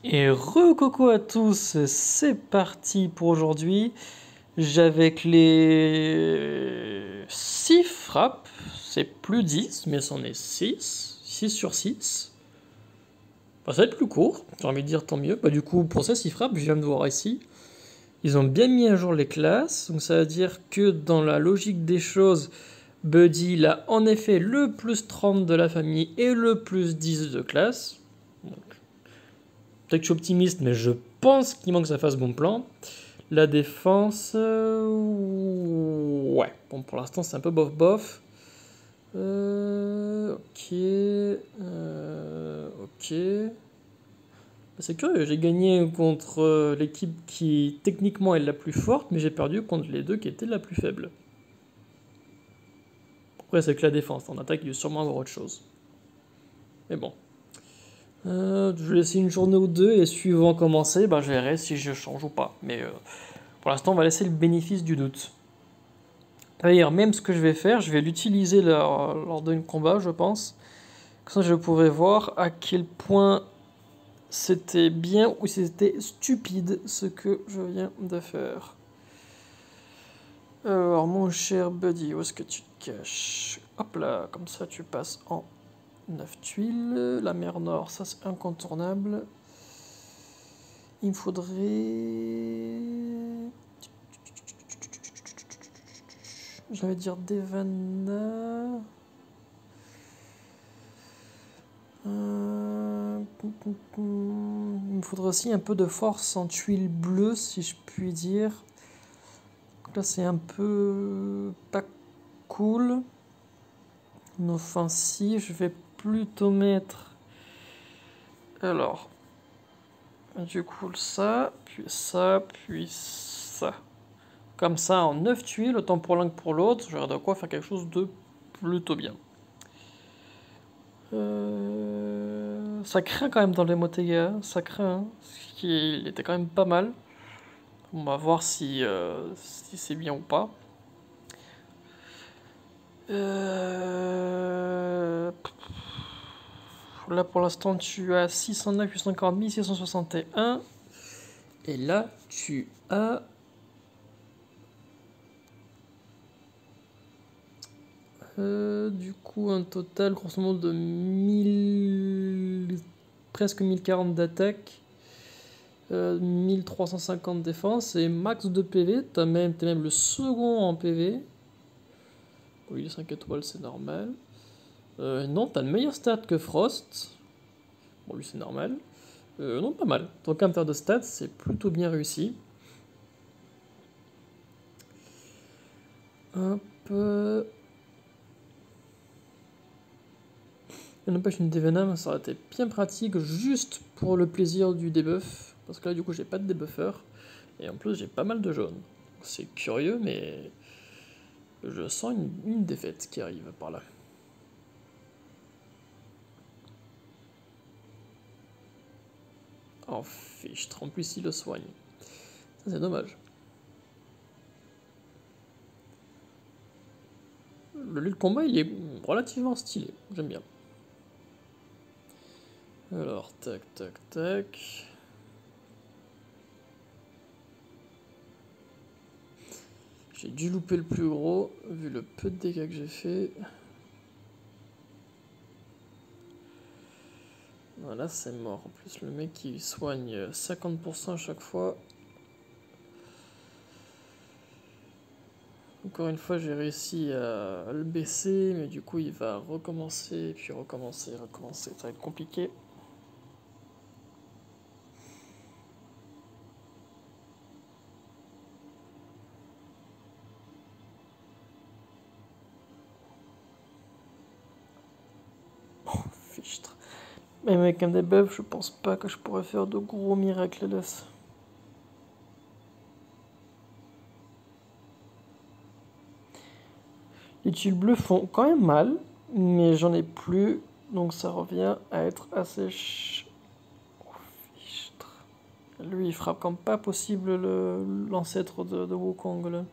Et re-coco à tous, c'est parti pour aujourd'hui. J'avec les 6 frappes, c'est plus 10, mais c'en est 6. 6 sur 6. Bah, ça va être plus court, j'ai envie de dire tant mieux. Bah, du coup, pour ces 6 frappes, je viens de voir ici, ils ont bien mis à jour les classes. Donc ça veut dire que dans la logique des choses, Buddy, il a en effet le plus 30 de la famille et le plus 10 de classe. Donc, peut-être que je suis optimiste, mais je pense qu'il manque que ça fasse bon plan. La défense, ouais. Bon, pour l'instant, c'est un peu bof. Ok. Ok. Bah, c'est curieux, j'ai gagné contre l'équipe qui techniquement est la plus forte, mais j'ai perdu contre les deux qui étaient la plus faible. Après, c'est que la défense. En attaque, il doit sûrement avoir autre chose. Mais bon. Je vais laisser une journée ou deux et suivant commencer, bah, je verrai si je change ou pas. Mais pour l'instant, on va laisser le bénéfice du doute. D'ailleurs, même ce que je vais faire, je vais l'utiliser lors d'un combat, je pense. Comme ça, je pourrais voir à quel point c'était bien ou c'était stupide ce que je viens de faire. Alors, mon cher Buddy, où est-ce que tu te caches? Hop là, comme ça tu passes en 9 tuiles. La mer Nord, ça c'est incontournable. Il me faudrait... J'allais dire Devana. Il me faudrait aussi un peu de force en tuiles bleues, si je puis dire. Donc là, c'est un peu pas cool. En offensive, je vais plutôt mettre... Alors, du coup, ça, puis ça, puis ça. Comme ça, en 9 tuiles, autant pour l'un que pour l'autre, j'aurai de quoi faire quelque chose de plutôt bien. Ça craint quand même dans les Motega, ça craint. Hein. Il était quand même pas mal. On va voir si c'est bien ou pas. Là pour l'instant tu as 609, 840, 1661. Et là tu as... du coup un total grosso modo de 1000... presque 1040 d'attaque. 1350 de défense et max de PV. T'es même le second en PV. Oui, 5 étoiles, c'est normal. Non, t'as une meilleure stat que Frost. Bon, lui, c'est normal. Non, pas mal. Donc, en termes de stats, c'est plutôt bien réussi. Hop. Il n'empêche une Devenam, ça aurait été bien pratique juste pour le plaisir du debuff. Parce que là, du coup, j'ai pas de debuffer. Et en plus, j'ai pas mal de jaune. C'est curieux, mais je sens une défaite qui arrive par là. Oh, fiche, en plus, il le soigne. Ça, c'est dommage. Le lieu de combat, il est relativement stylé. J'aime bien. Alors, tac, tac, tac. J'ai dû louper le plus gros, vu le peu de dégâts que j'ai fait. Voilà, c'est mort. En plus, le mec, il soigne 50% à chaque fois. Encore une fois, j'ai réussi à le baisser, mais du coup, il va recommencer, puis recommencer. Ça va être compliqué. Oh, fichtre. Même avec un debuff, je pense pas que je pourrais faire de gros miracles là. Les tuiles bleues font quand même mal, mais j'en ai plus, donc ça revient à être assez fichtre. Lui, il frappe comme pas possible l'ancêtre de Wukong, là.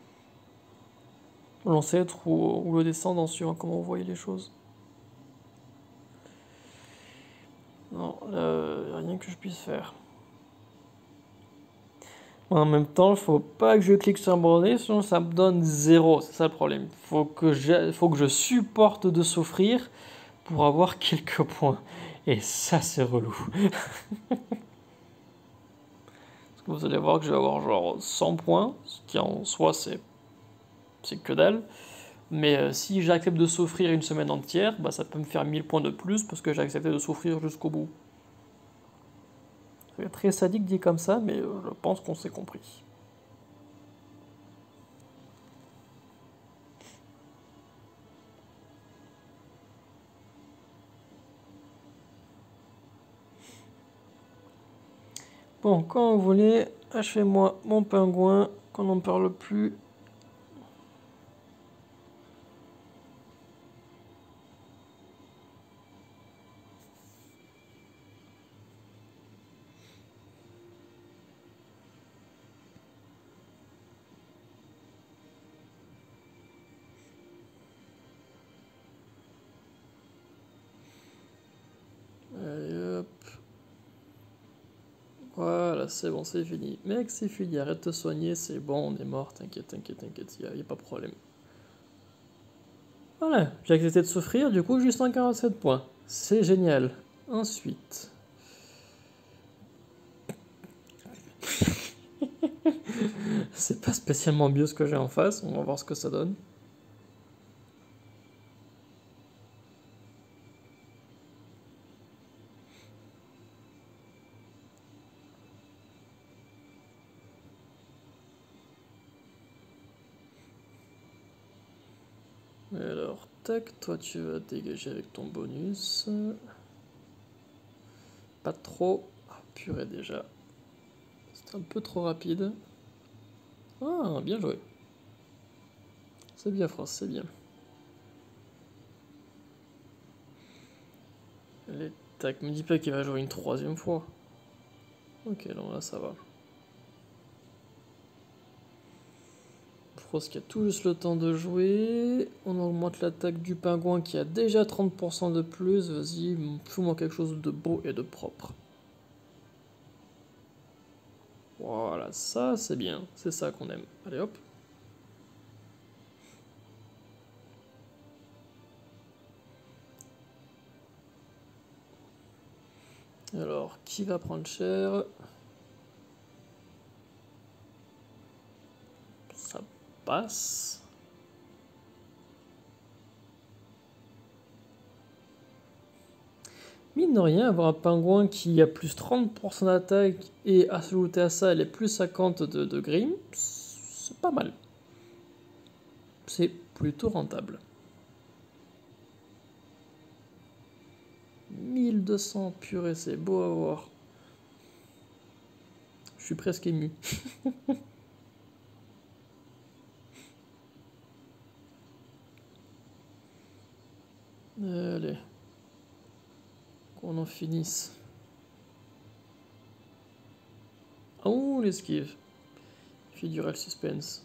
L'ancêtre ou le descendant, suivant comment vous voyez les choses. Non, que je puisse faire. En même temps, il faut pas que je clique sur abandonner, sinon ça me donne 0. C'est ça le problème. Faut que je supporte de souffrir pour avoir quelques points. Et ça, c'est relou. Parce que vous allez voir que je vais avoir genre 100 points, ce qui en soi, c'est que dalle. Mais si j'accepte de souffrir une semaine entière, bah, ça peut me faire 1000 points de plus parce que j'ai accepté de souffrir jusqu'au bout. C'est très sadique dit comme ça, mais je pense qu'on s'est compris. Bon, quand vous voulez, achetez-moi mon pingouin, qu'on n'en parle plus. Allez, hop. Voilà, c'est bon, c'est fini. Mec, c'est fini, arrête de te soigner, c'est bon, on est mort, t'inquiète, y a pas de problème. Voilà, j'ai accepté de souffrir, du coup j'ai 147 points. C'est génial. Ensuite... c'est pas spécialement bio ce que j'ai en face, on va voir ce que ça donne. Alors, tac, toi tu vas dégager avec ton bonus. Pas trop. Ah, purée déjà. C'est un peu trop rapide. Ah, bien joué. C'est bien, France, c'est bien. Allez, tac, me dis pas qu'il va jouer une troisième fois. Ok, non, là ça va. Frost qui a tout juste le temps de jouer. On augmente l'attaque du pingouin qui a déjà 30% de plus. Vas-y, fous-moi quelque chose de beau et de propre. Voilà, ça c'est bien. C'est ça qu'on aime. Allez hop. Alors, qui va prendre cher? Ça passe. Mine de rien, avoir un pingouin qui a plus 30% d'attaque et ajouter à ça les plus 50 de grim, c'est pas mal. C'est plutôt rentable. 1200, purée, c'est beau à voir. Je suis presque ému. Allez. Qu'on en finisse. Oh, l'esquive. Il fait durer le suspense.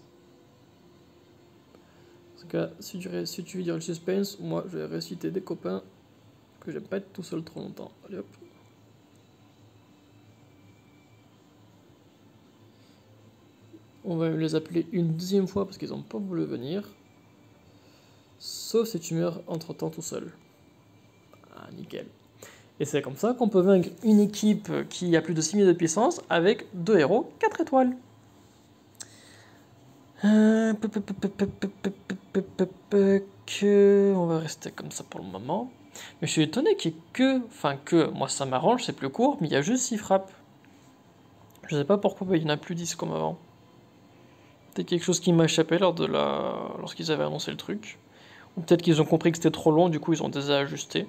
En tout cas, si tu veux dire le suspense, moi je vais réciter des copains que j'aime pas être tout seul trop longtemps. Allez hop. On va les appeler une deuxième fois parce qu'ils n'ont pas voulu venir. Sauf si tu meurs entre temps tout seul. Ah, nickel. Et c'est comme ça qu'on peut vaincre une équipe qui a plus de 6000 de puissance avec 2 héros 4 étoiles. On va rester comme ça pour le moment. Mais je suis étonné qu'il y ait que, moi ça m'arrange, c'est plus court, mais il y a juste 6 frappes. Je sais pas pourquoi il y en a plus 10 comme avant. Peut-être quelque chose qui m'a échappé lorsqu'ils avaient annoncé le truc. Ou peut-être qu'ils ont compris que c'était trop long, du coup ils ont désajusté.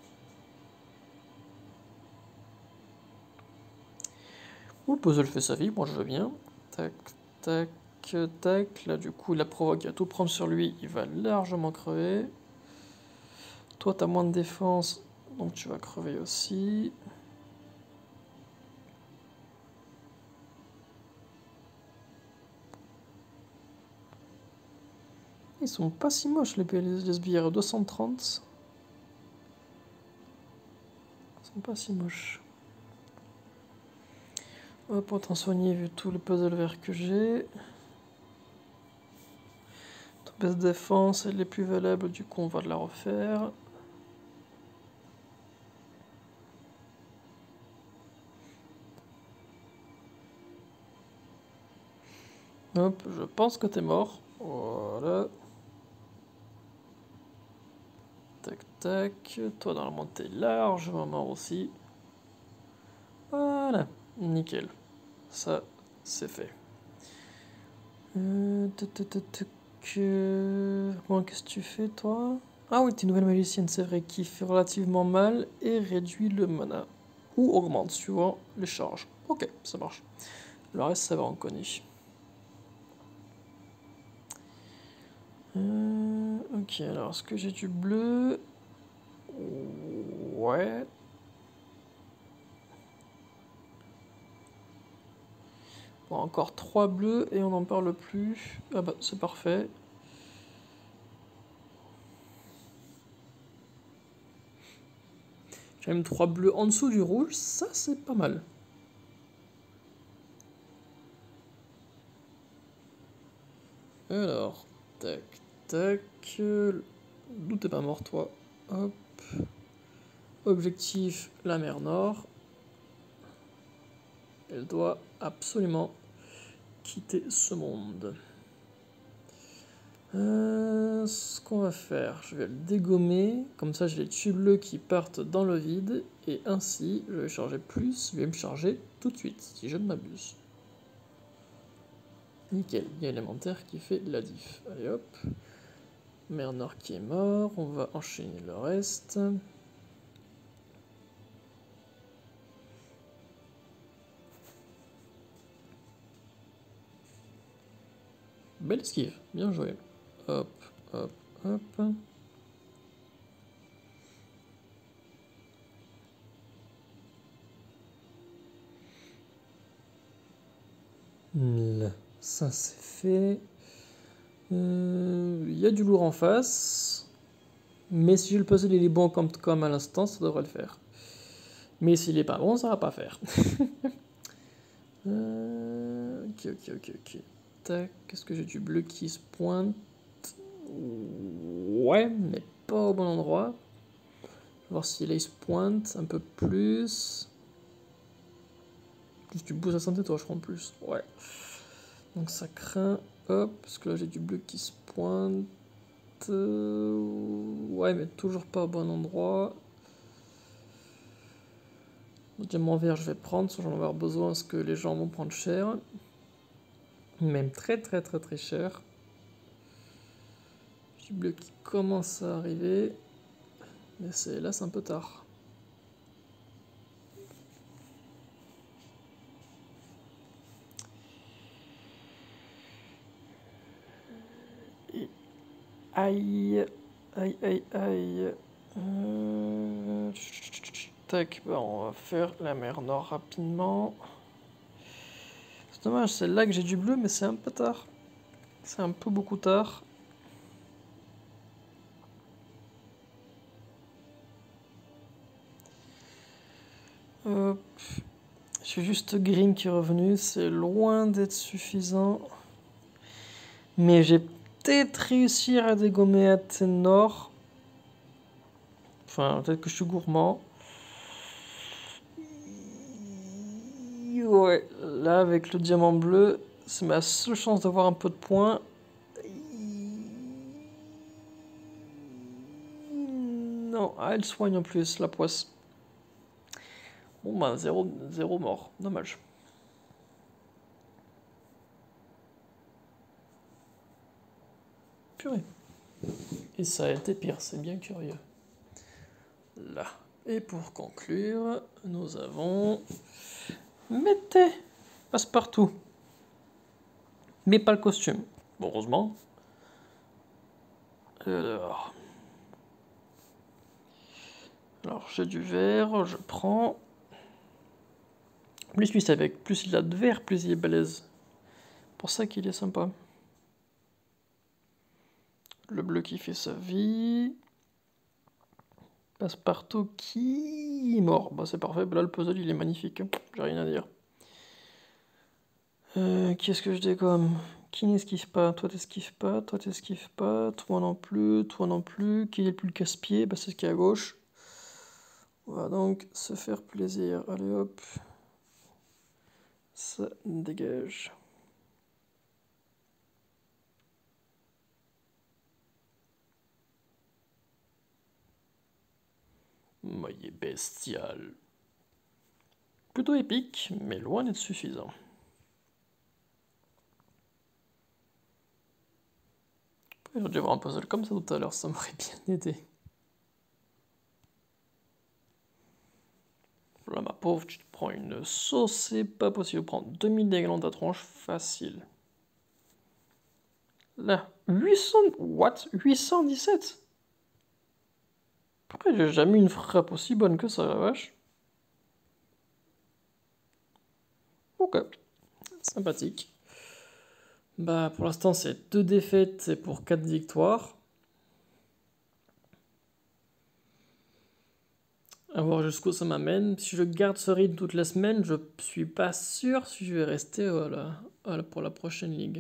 Ou le puzzle fait sa vie, moi je veux bien. Tac, tac, tac. Là du coup la provoque à tout prendre sur lui, il va largement crever. Toi t'as moins de défense, donc tu vas crever aussi. Ils sont pas si moches les sbires, 230. Ils sont pas si moches. Hop, autant soigner vu tous les puzzles verts que j'ai. Ton base défense, elle est plus valable, du coup on va la refaire. Hop, je pense que t'es mort. Voilà. Tac, tac. Toi, normalement, t'es largement mort aussi. Voilà. Nickel. Ça, c'est fait. Bon, qu'est-ce que tu fais, toi? Ah oui, t'es une nouvelle magicienne, c'est vrai, qui fait relativement mal et réduit le mana. Ou augmente, suivant les charges. Ok, ça marche. Le reste, ça va, on connaît. Ok, alors, est-ce que j'ai du bleu? Ouais. Bon, encore 3 bleus et on n'en parle plus. Ah bah, c'est parfait. J'ai même 3 bleus en dessous du rouge, ça c'est pas mal. Alors, tac, tac. D'où t'es pas mort, toi? Hop. Objectif, la mer Nord. Elle doit absolument quitter ce monde. Ce qu'on va faire, je vais le dégommer. Comme ça, j'ai les tubes bleus qui partent dans le vide. Et ainsi, je vais charger plus. Je vais me charger tout de suite, si je ne m'abuse. Nickel, il y a l'élémentaire qui fait la diff. Allez hop. Mer Nord qui est mort, on va enchaîner le reste. Belle esquive, bien joué. Hop, hop, hop. Là, ça c'est fait. Il y a du lourd en face. Mais si le puzzle il est bon comme à l'instant, ça devrait le faire. Mais s'il est pas bon, ça va pas faire. Ok, ok, ok, ok. Tac, qu'est-ce que j'ai du bleu qui se pointe? Ouais, mais pas au bon endroit. Je vais voir si là il se pointe un peu plus. Plus tu bouges la santé, toi, je crois en plus. Ouais. Donc ça craint. Hop, parce que là j'ai du bleu qui se pointe. Ouais, mais toujours pas au bon endroit. Le diamant vert, je vais prendre, parce que j'en vais avoir besoin, parce que les gens vont prendre cher. Même très très très très cher. Du bleu qui commence à arriver. Mais là, c'est un peu tard. Et aïe, aïe, aïe, aïe. Tac, bah on va faire la mer Nord rapidement. C'est dommage, c'est là que j'ai du bleu, mais c'est un peu tard. C'est un peu beaucoup tard. Hop. J'ai juste Green qui est revenu, c'est loin d'être suffisant. Mais j'ai peut-être réussi à dégommer Athénor. Enfin, peut-être que je suis gourmand. Ouais, là avec le diamant bleu, c'est ma seule chance d'avoir un peu de points. Non, ah, elle soigne en plus, la poisse. Bon bah, 0 mort, dommage. Purée. Et ça a été pire, c'est bien curieux. Là. Et pour conclure, nous avons... Mettez Passe-Partout. Mais pas le costume. Bon, heureusement. Alors j'ai du vert, je prends. Plus lui c'est avec, plus il a de vert, plus il est balèze. Pour ça qu'il est sympa. Le bleu qui fait sa vie. Passe-Partout qui est mort. Bah c'est parfait, là le puzzle il est magnifique, j'ai rien à dire. Qui est-ce que je dégomme? Qui n'esquive pas? Toi t'esquives pas, toi t'esquives pas, toi non plus, toi non plus. Qui est le plus casse-pied? Bah c'est ce qui est à gauche. On va donc se faire plaisir. Allez hop. Ça dégage. Maillet bestial. Plutôt épique, mais loin d'être suffisant. J'aurais dû avoir un puzzle comme ça tout à l'heure, ça m'aurait bien aidé. Là, ma pauvre, tu te prends une sauce, c'est pas possible. Prends 2000 dégâts dans ta tronche, facile. Là, 800... What? 817? Pourquoi j'ai jamais eu une frappe aussi bonne que ça, la vache? Ok, sympathique. Bah, pour l'instant, c'est 2 défaites et pour 4 victoires. À voir jusqu'où ça m'amène. Si je garde ce rythme toute la semaine, je suis pas sûr si je vais rester pour la prochaine ligue.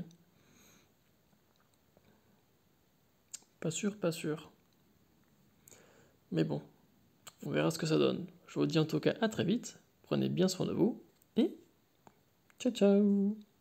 Pas sûr, pas sûr. Mais bon, on verra ce que ça donne. Je vous dis en tout cas à très vite. Prenez bien soin de vous et ciao ciao!